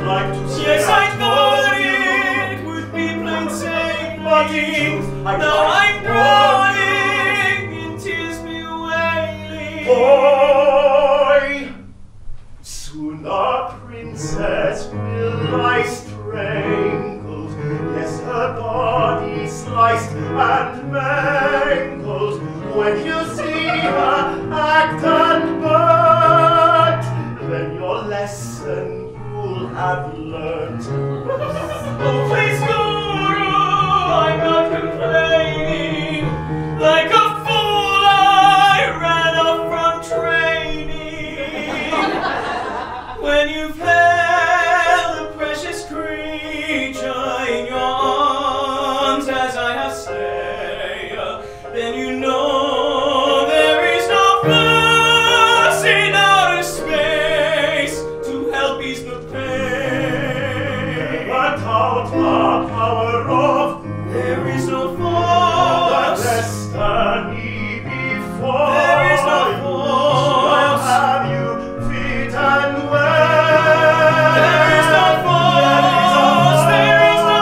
like to say yes, I thought it would be plain sailing, but in truth, now I'm drowning in tears bewailing. Boy, soon the princess will lie strangled, yes, her body sliced and mangled. When you see her act unburnt, then your lesson you'll have learnt. Oh, please, Guru, I'm not complaining. Like a fool, I ran off from training. When you've held a precious creature in your arms, as I have said, then you know there is no force in outer space to help ease the pain. But out the power of There is no the force. destiny before There is no you. force. I'll have you fit and well. There is no force. There is no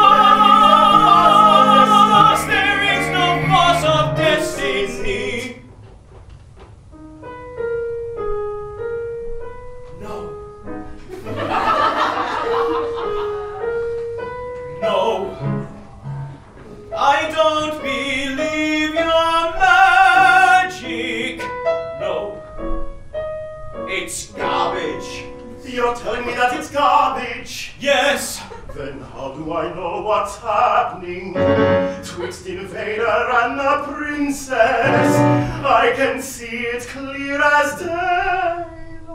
force. There is no force of destiny. No. No. I don't believe your magic. No. It's garbage. You're telling me that it's garbage. Yes. Then how do I know what's happening twixt Invader and the princess? I can see it clear as daylight.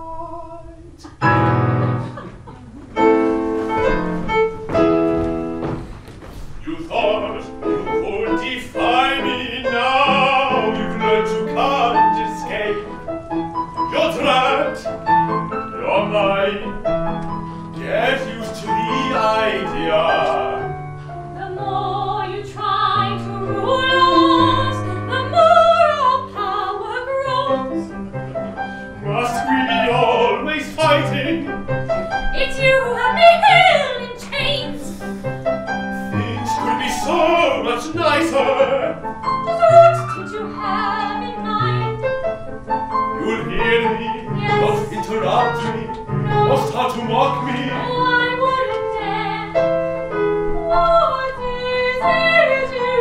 You thought you could defy me now. You've learned you can't escape. You're trapped. You're mine. Get used to the idea. The more you try to rule us, the more our power grows. Must we be always fighting? It's you and me held in chains. Things could be so much nicer. Just what did you have in mind? You'll hear me, Yes. not interrupt me, No. or start to mock me. Oh, I wouldn't dare. What is it you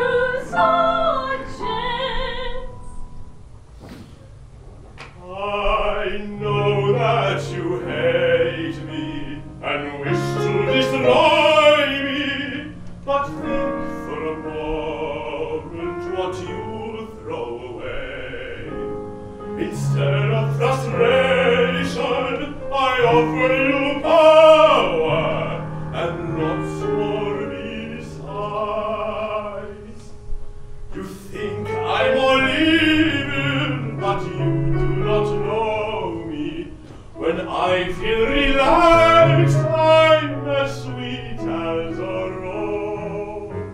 suggest? I know that you hate me and wish to destroy me, but think for a moment what you'll throw away. Instead of frustration, I offer you power and lots more besides. You think I'm all evil, but you do not know me. When I feel relaxed, I'm as sweet as a rose.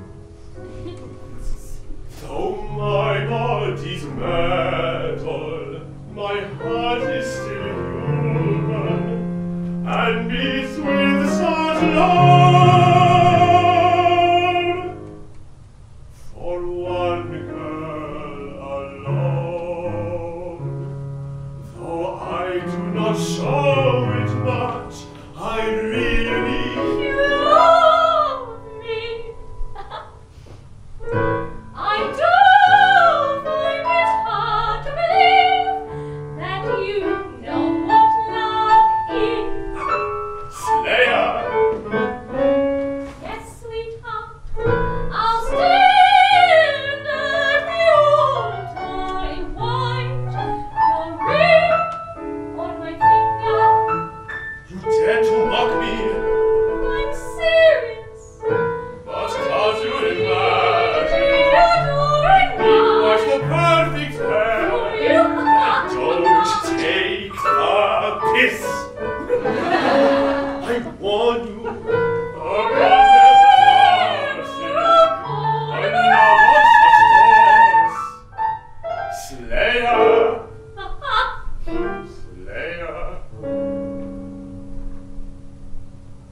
Though my body's metal, my heart is still human and beats with such love for one girl alone. Though I do not show it much, I really You love me. I do find it hard to believe that you know what love is. Slayer. Yes, sweetheart, I'll stand at the altar in white, your ring on my finger. You dare to mock me, I'm serious. but can't you imagine? Adoring It was love the perfect pair. for you. Don't take the piss. I warn you. Oh, God, I know what's such force. Slayer. Slayer.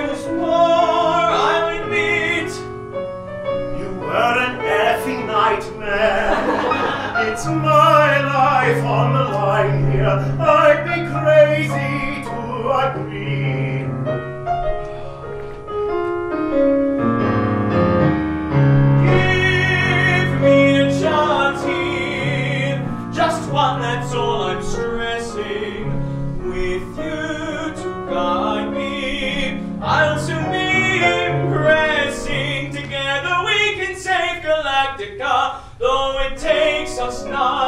I was poor, I'll admit. You were an effing nightmare. It's my life on the line here. I'd be crazy to agree. Give me a chance here, just one, that's all I'm stressing. With you to guide me, I'll soon be impressing. Together we can save Galactica, though it takes us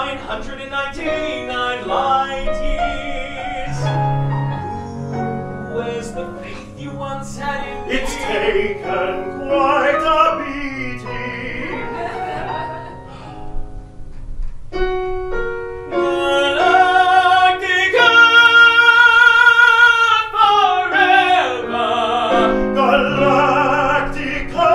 999 light years. Where's the faith you once had in me? It's taken quite a beating. Galactica forever. Galactica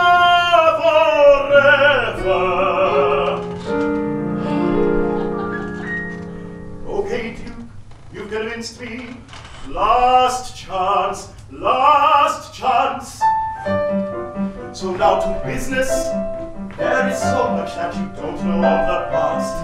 forever. Okay, Duke, you've convinced me. Last chance, last chance. So now to business. There is so much that you don't know of the past.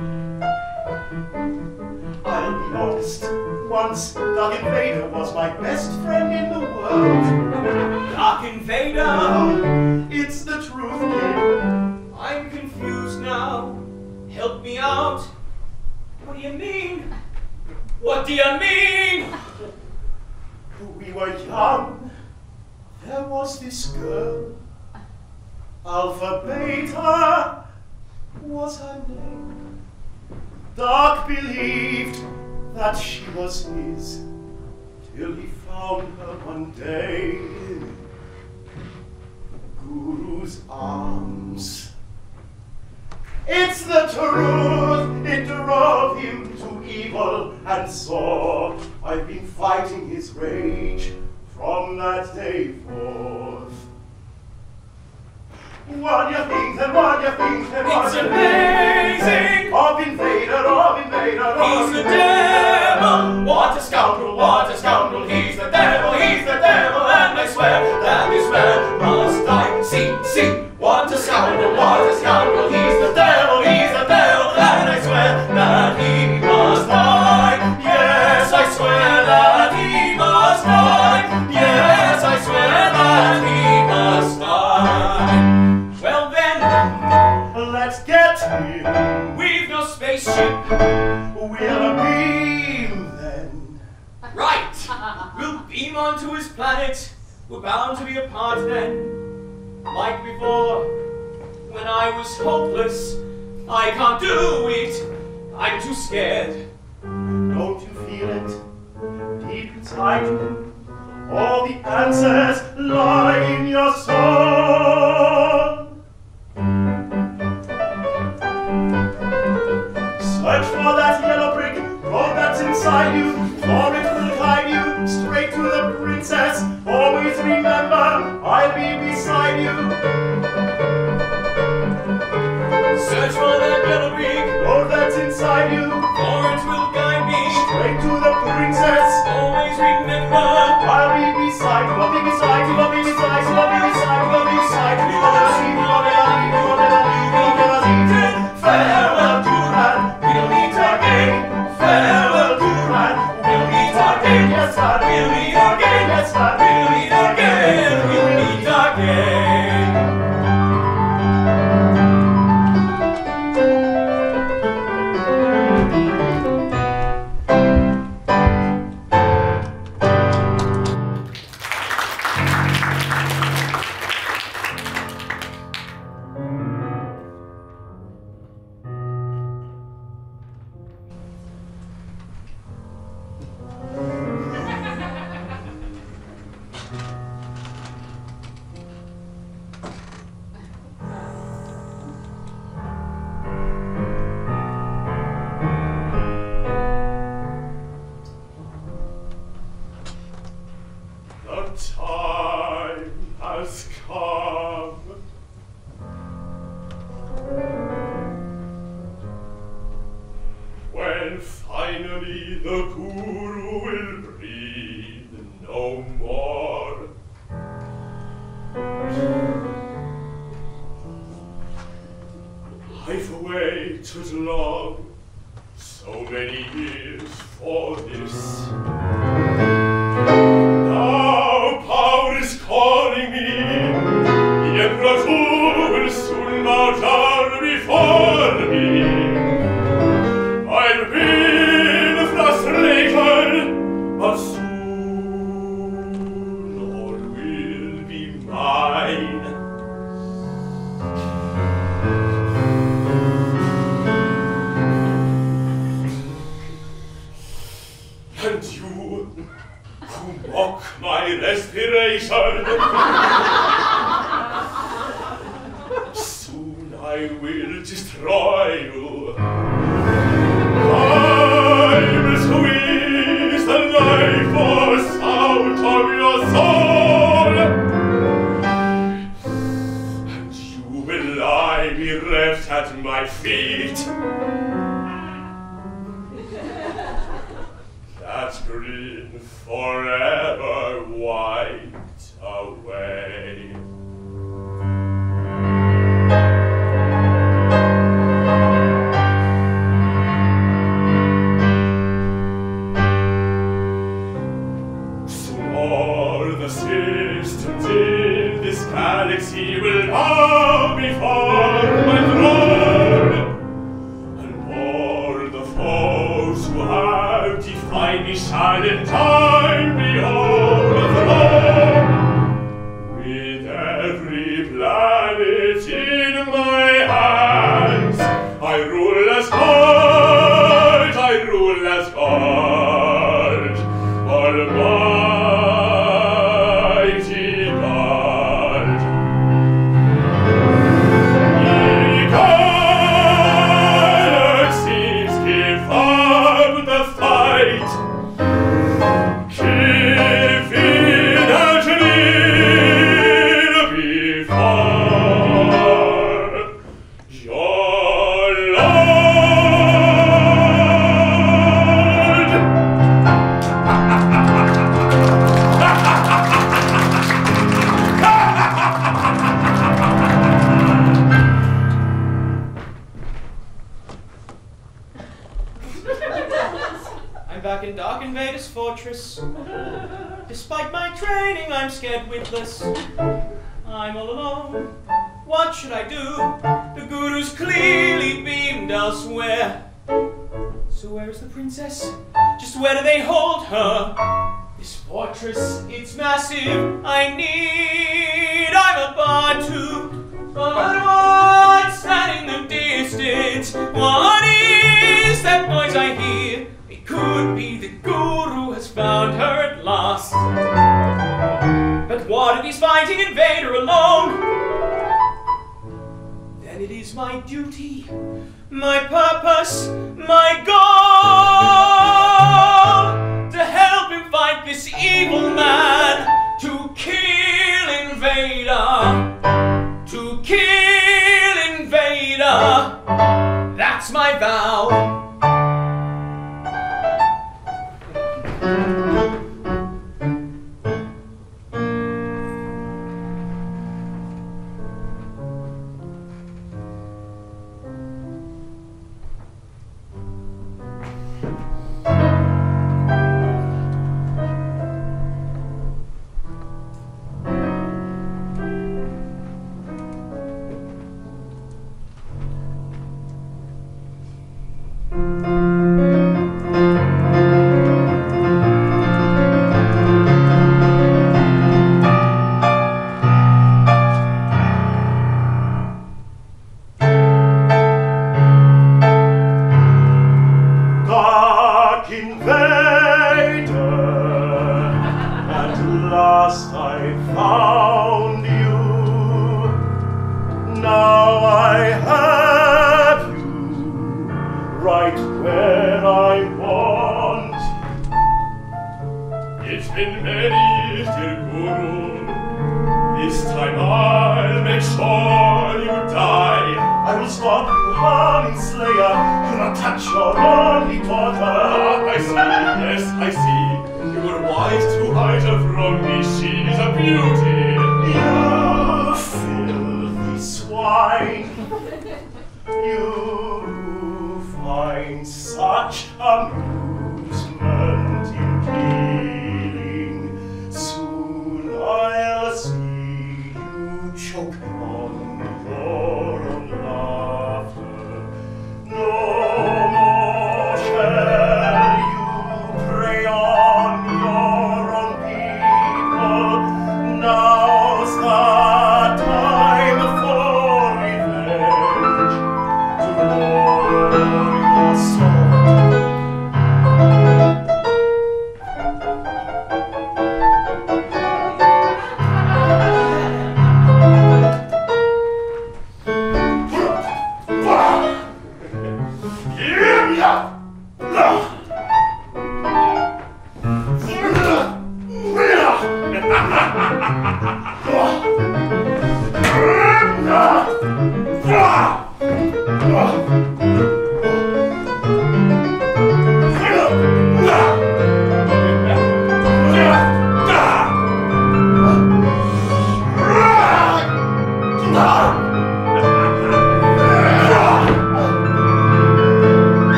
I'll be honest. Once, Dark Invader was my best friend in the world. Dark Invader? It's the truth, kid. I'm confused now. Help me out. What do you mean? What do you mean? We were young. There was this girl. Alpha Beta was her name. Dark believed that she was his, till he found her one day in the Guru's arms. It's the truth, it drove him to evil, and so I've been fighting his rage from that day forth. What do you think, then what do you think, then what It's do you amazing! think? Of Invader, of Invader, of He's the Invader. devil! What a scoundrel, what a scoundrel! He's the devil, and I swear that this man must die. See, what a scoundrel, what a scoundrel! He's the devil, and I swear that he must die. Yes, I swear that he must die. Yes, I swear that he must die. Well then, Let's get him. we've no spaceship. We'll beam then. Right! We'll beam onto his planet. We're bound to be apart then. Like before, when I was hopeless. I can't do it. I'm too scared. Don't you feel it? Deep inside you, all the answers lie in your soul. Search for that yellow brick, road that's inside you, for it will guide you straight to the princess. Always remember, I'll be beside you. Search for that yellow brick, Road that's inside you, for it will guide me straight to the princess. Always remember, I'll be beside you, I'll be beside you, I'll be beside you, I'll be beside you, I'll be beside you. I'll never leave you, I'll never leave you, I'll never leave you, I'll never leave you. Farewell, Duran, we'll meet again. Farewell, Duran, we'll meet again. Yes, lad, we'll meet again. Yes, lad, we'll meet again. We'll meet again. When finally the Guru will breathe no more, waited long, so many years for this. Now power is calling me, the Emperor too will soon bow down before me. I've been frustrated, but soon all will be mine. And you, who mock my respiration, soon I will destroy you. I will squeeze the life force out of your soul, and you will lie bereft at my feet. That green forever wiped away. Soon all the systems in this galaxy will bow before my throne, and all the foes who have defied me shall in time behold the throne. With every planet in my hands, I rule as God, I rule as God, Almighty God. Ye galaxies, give up the fight. Give in and kneel before your Lord. I'm back in Dark Invader's fortress. Despite my training, I'm scared witless. I'm all alone. What should I do? The Guru's clearly beamed elsewhere. So where is the princess? Just where do they hold her? This fortress, it's massive. I'm a bard too. But what's that in the distance? What is that noise I hear? It could be the Guru has found her at last. But what if he's fighting Invader alone? Then it is my duty, my purpose, my goal to help him fight this evil man, to kill Invader, to kill Invader. That's my vow. You choke on your own laughter. No more shall you prey on your own people. Now's the time for revenge. To lower your sword.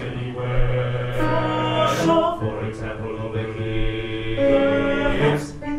For example, over here.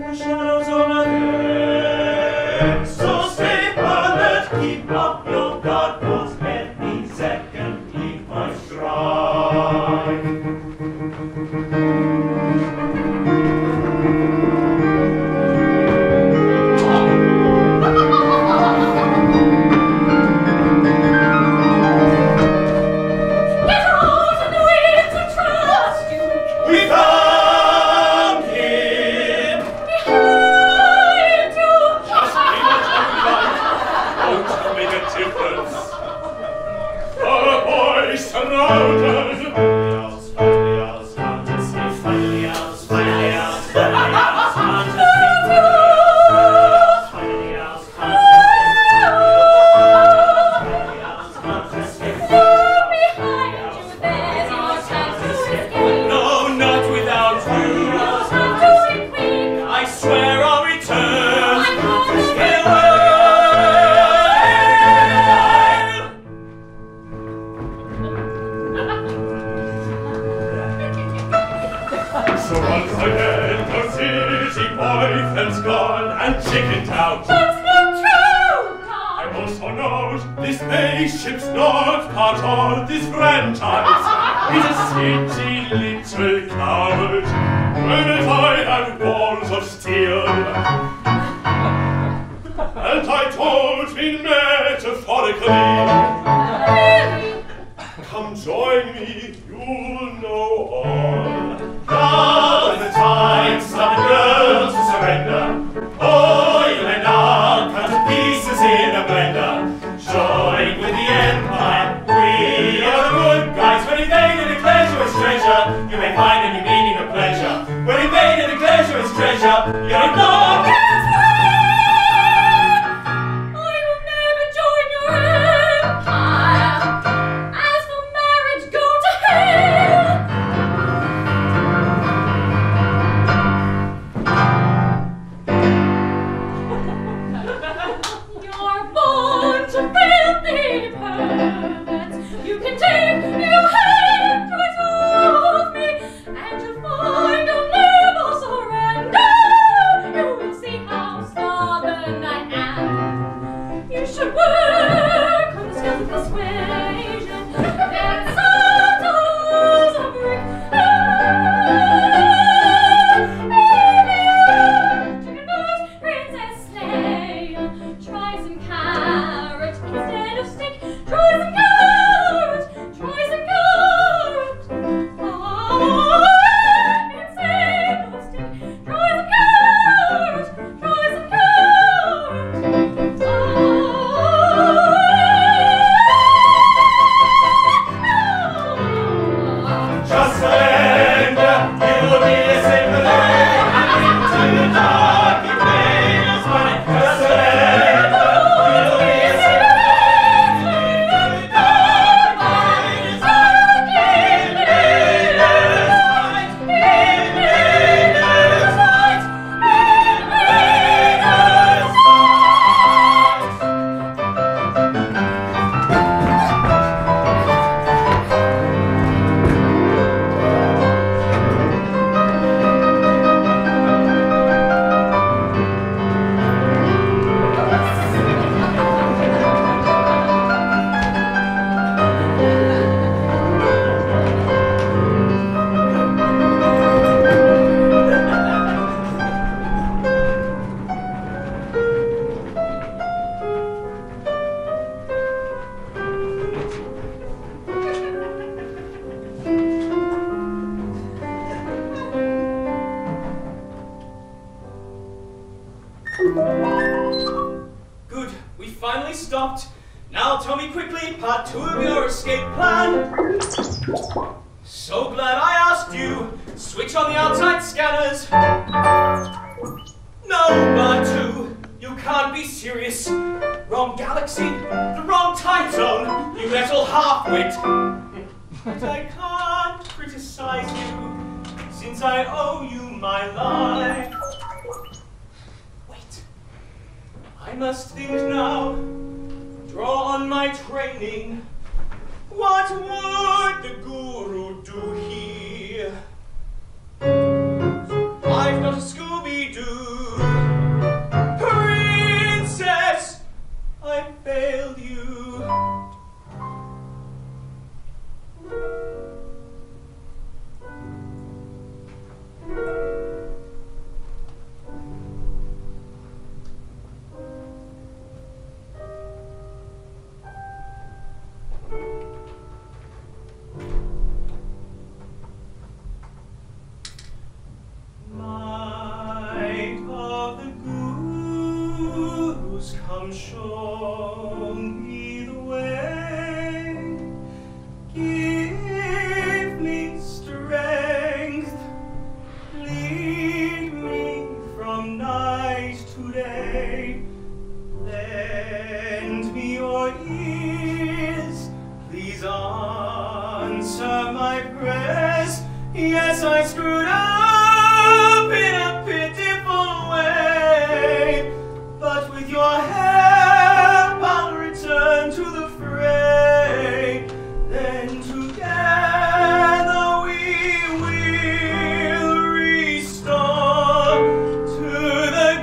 Lend me your ears, please answer my prayers. Yes, I screwed up in a pitiful way, but with your help I'll return to the fray. Then together we will restore to the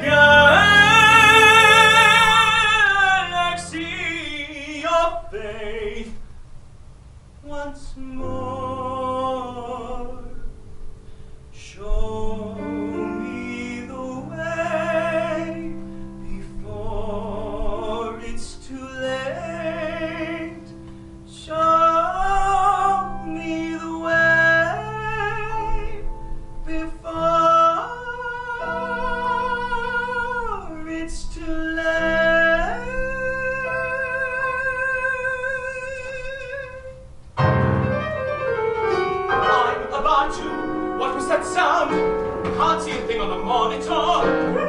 galaxy of faith once more. Show me the way before it's too late. Show me the way before it's too late. I'm about to. What was that sound? Can't see a thing on the monitor.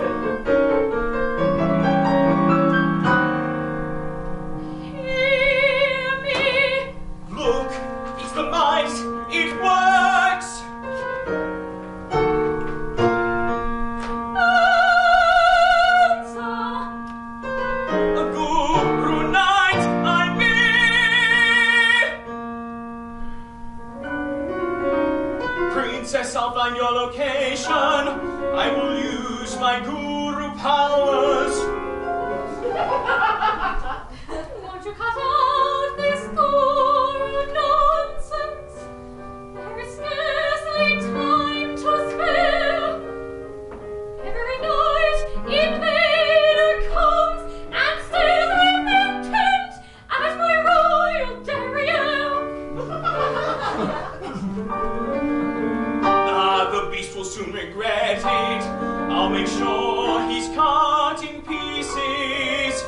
Hear me. Look, it's the mice. It works. Answer. A guru knight I be. Princess, I'll find your location. I will use my guru powers. Won't you cut out this guru nonsense? There is scarcely time to spare. Every night Invader comes and stares with intent at my royal derriere. The beast will soon regret it. I'll make sure he's cut in pieces.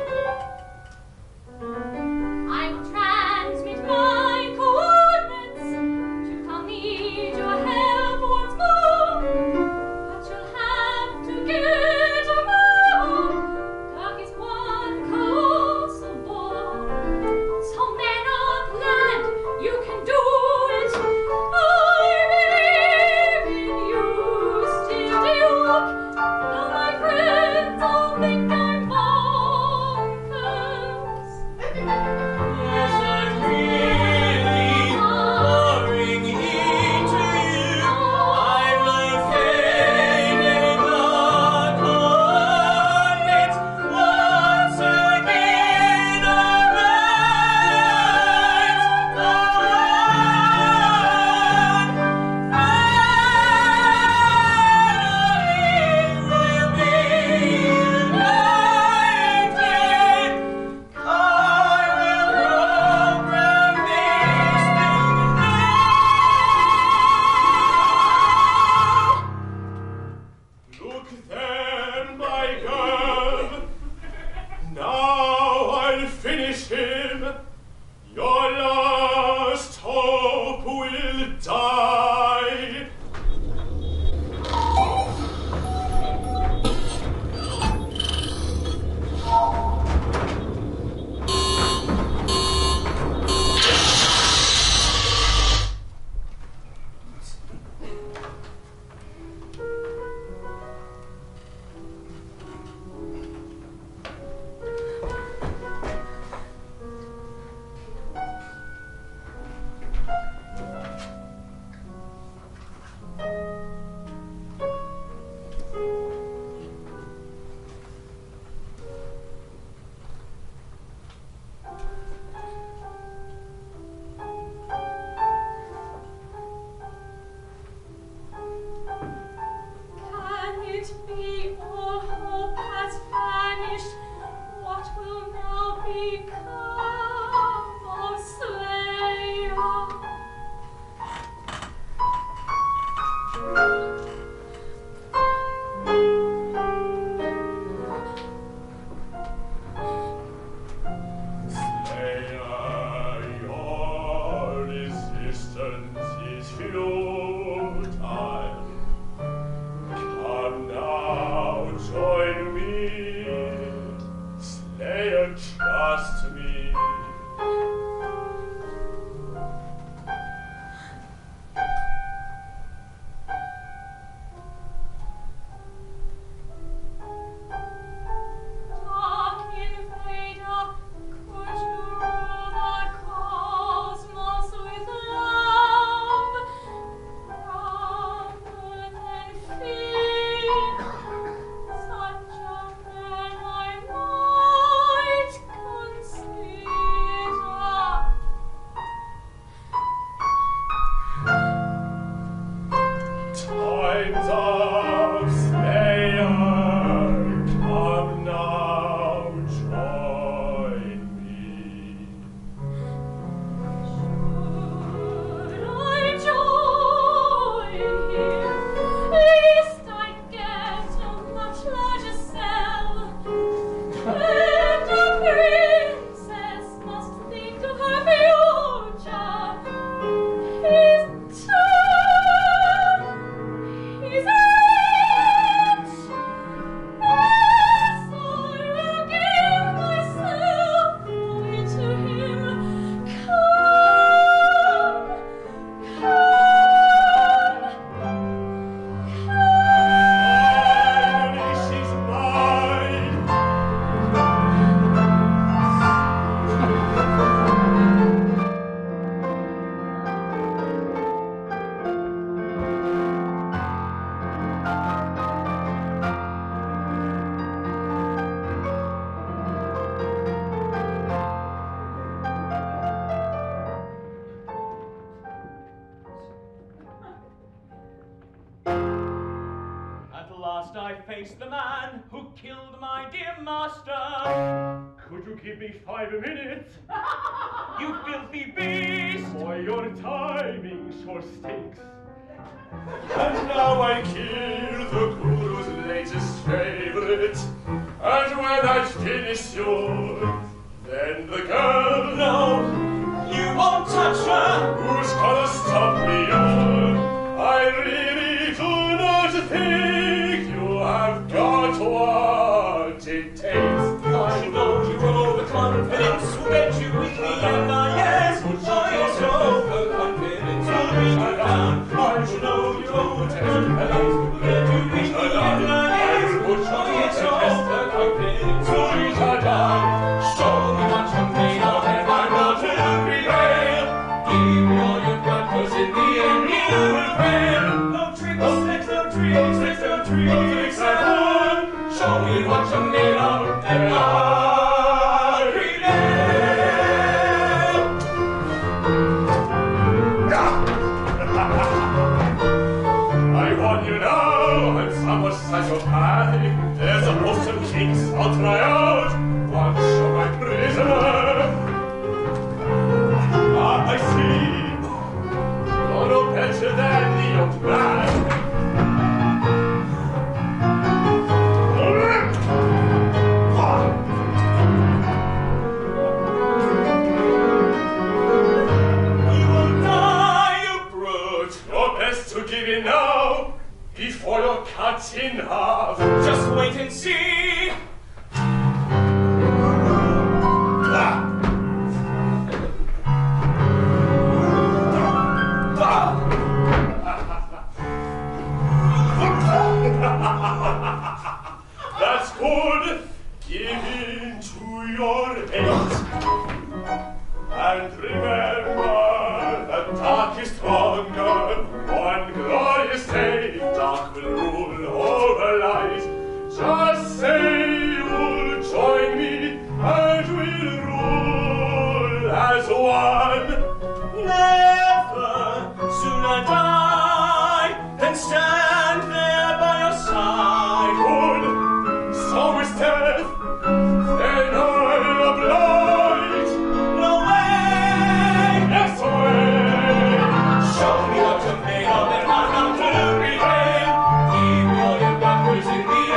I will transmit my coordinates. I'll need your help once more, but you'll have to get aboard. Dark is one colossal ball. So men of land, you can do it. I believe in you, still Duke. Though my friends all think I'm bonkers. Yes, I'm really pouring into you. I've located the coordinates once again. We'll be united. I will program this thing now. Look then, my girl. Now I'll finish him. Your last hope will die. Can it be all hope has vanished? What will now become of Slayer? Slayer, your resistance is futile. Come now, join me. Slayer, times of spare, come now, join me. Should I join him? Least I'd get a much larger cell. And a princess must think of her future. His turn, his age. Yes, I will give myself away to him. Come, Finally, she's mine. At last I faced the man who killed my dear master. Could you give me 5 minutes? You filthy beast! Boy, your timing sure stinks. And now I kill the Guru's latest favorite. And when I finish yours, then the girl, No, you won't touch her! who's gonna stop me all? I really do not think you have got what it takes. I should know you overconfidence will get you with me, and yes, yes, overconfidence will bring you down. I should know you overconfidence will get you with me, and yes, yes, overconfidence will bring you down. Show me what you're made of, and I'm not to prevail. Give me all you've got, 'cause in the end you will fail. No tricks, no tricks, no tricks at all. Show me what you're made of, and I prevail. I warn you now, I'm somewhat psychopathic. There's a host of kings I'll try out. One show my prisoner. Ah, I see. You're no better than the old man. You will die, you brute! You're best to give in now, before you're cut in half. Just wait and see! That's good. Give in to your hate. And remember that dark is stronger. One glorious day, dark will rule over light. Just say you'll join me, and we'll rule as one. Never sooner die than stand there by your side. Good, so is death. Then I'll oblige. No way! Yes, away. Show me what you're made of, and I'm not to prevail. Give me all you've got, 'cause in the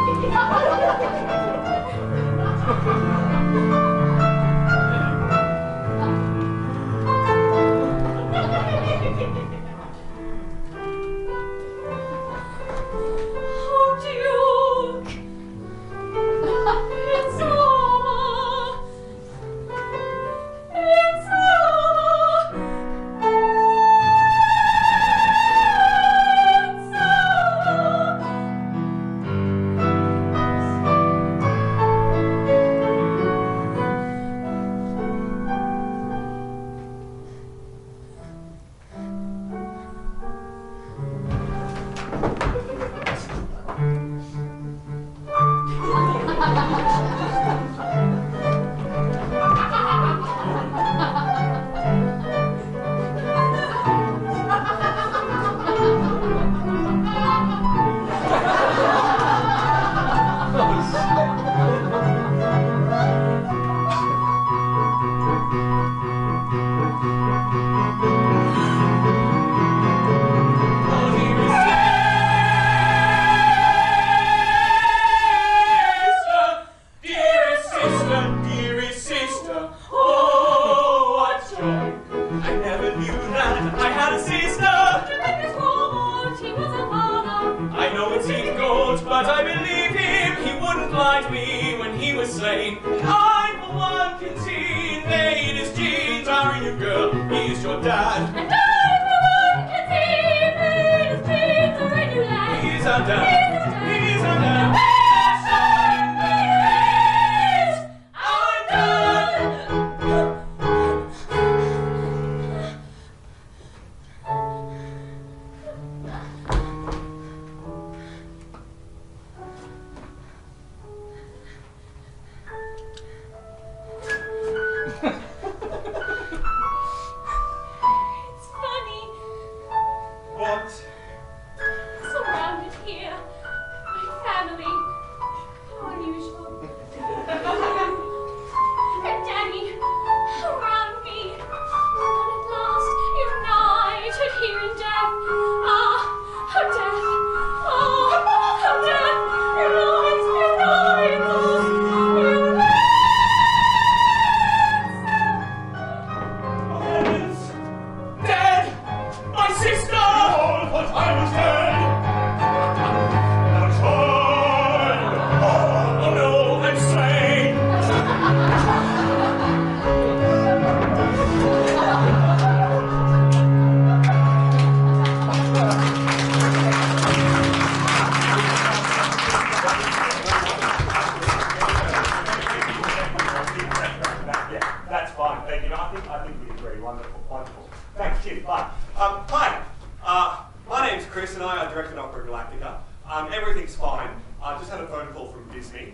directed Opera Galactica. Everything's fine. Just had a phone call from Disney.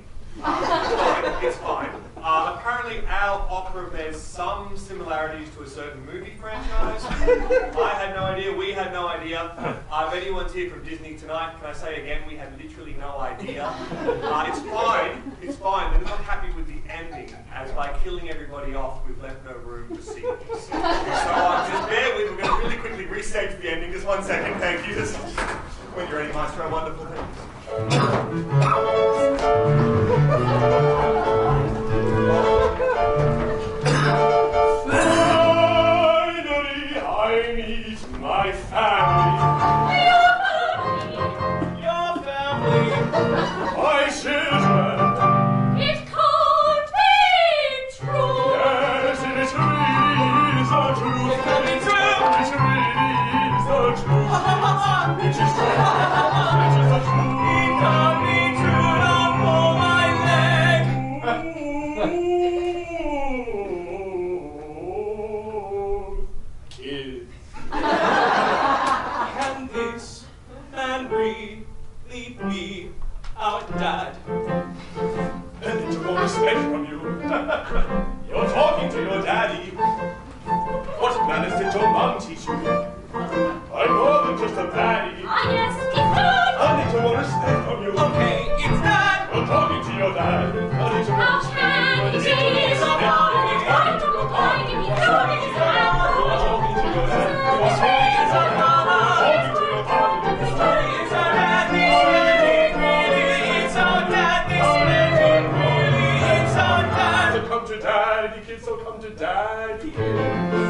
It's fine. Apparently our opera bears some similarities to a certain movie franchise. I had no idea, we had no idea. If anyone's here from Disney tonight, can I say again, we had literally no idea. It's fine. They're not happy with the ending, as by killing everybody off, we've left no room for sequels. So just bear with, we're going to really quickly restage the ending. Just 1 second, thank you. Just, when you're ready, Maestro, wonderful things. Finally, I meet my family. Your family. My children. It can't be true. Yes, it is really the truth. It can be true. It really is the truth. It is true. It is the truth. It can't be true. Don't pull my leg. Kids. Can this man really be our dad? A little more respect from you. You're talking to your daddy. What manners did your mum teach you? I'm more than just a baddie. Ah, yes, it's done. A little more respect from you. Okay, it's dad. You're talking to your dad. A little more How respect can from it you. be so hard? It's going to go blind if you don't get his hand. You're talking to your dad. You're talking to your dad. You're talking to your father. It's our dad. It's our daddy kids, so come to daddy kids.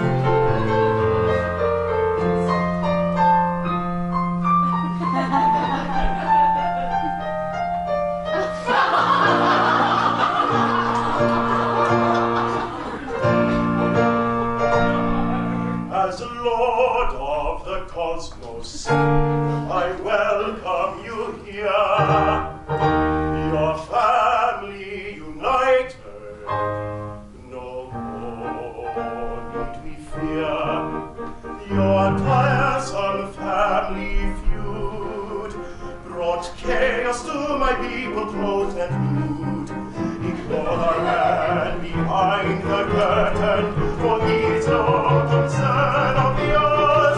As Lord of the cosmos, I welcome you here. Your family united, no more need we fear. Your tiresome family feud brought chaos to my people, clothed and nude. Ignore the man behind the curtain, for he is no concern of yours.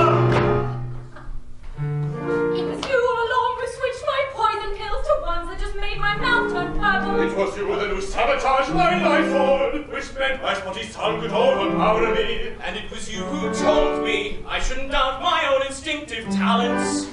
It was you all along who switched my poison pills to ones that just made my mouth turn purple. It was you then who sabotaged my nightfall, which meant my spotty tongue could overpower me. And it was you who told me I shouldn't doubt my own instinctive talents.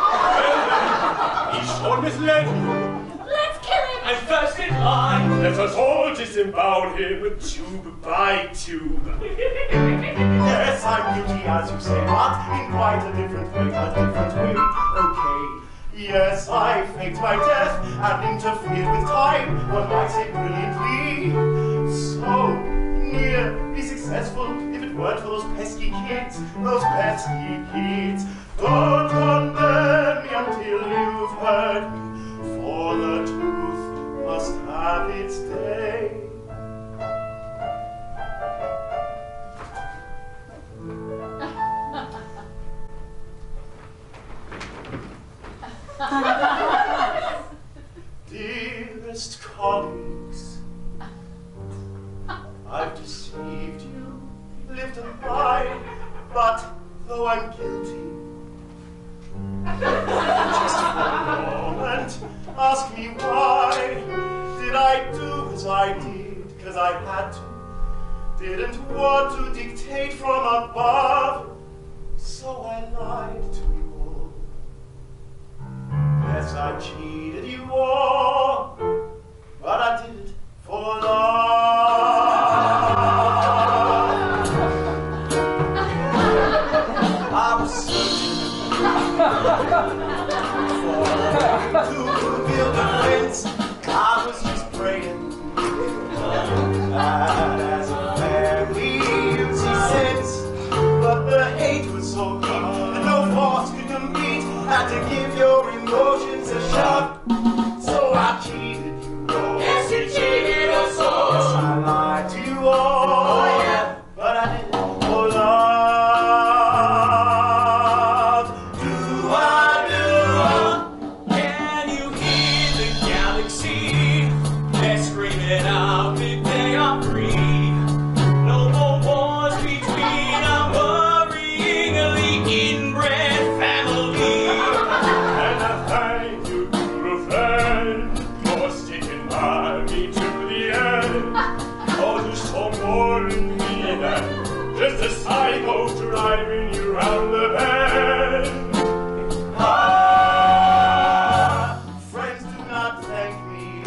He sure misled you. Let's kill him! I'm first in line. Let us all disembowel him with tube by tube. Yes, I'm guilty as you say, but in quite a different way, Okay. Yes, I faked my death and interfered with time, one might say brilliantly. So, nearly successful if it weren't for those pesky kids, Don't condemn me until you've heard me, for the truth must have its day. Dearest colleagues, I've deceived you, lived a lie, but though I'm guilty, just for a moment, ask me why. Did I do as I did, 'cause I had to? Didn't want to dictate from above, so I lied to you all. Yes, I cheated you all, but I did it for love. I was searching to build a fence. I was just praying that as a family you'd see sense, but the hate was so deep that no force could compete. Had to give your emotions a shove, so I cheated you all. Yes, you cheated us all. Yes, I lied to you all. Oh, yeah. But I did it for love. Can you hear the galaxy? They're screaming out that they are free. No more wars between our worryingly inbred family. And I thank you, true friend, for sticking by me to the end. Oh, you so more than me than just a psycho driving you round the bend. Friends, do not thank me.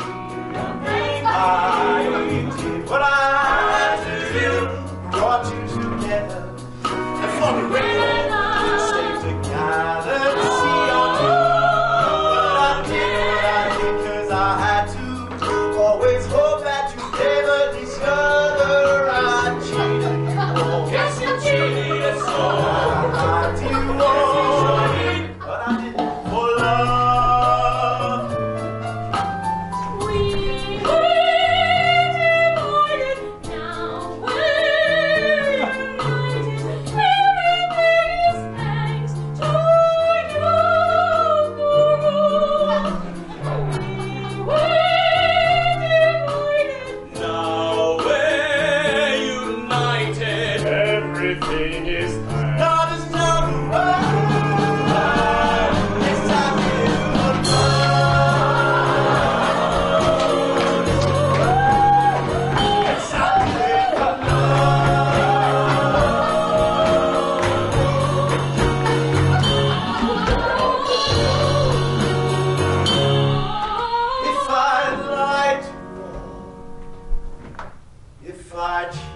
I did what I had to do, brought you together, and for the record, saved the galaxy on you. But I did what I did 'cause I had to. Always hope that you never discover I cheated you all. Yes, you cheated us all. I lied to you all, but I did it for love. We divided, now we're united. Everybody's thanks to you, Guru. We much.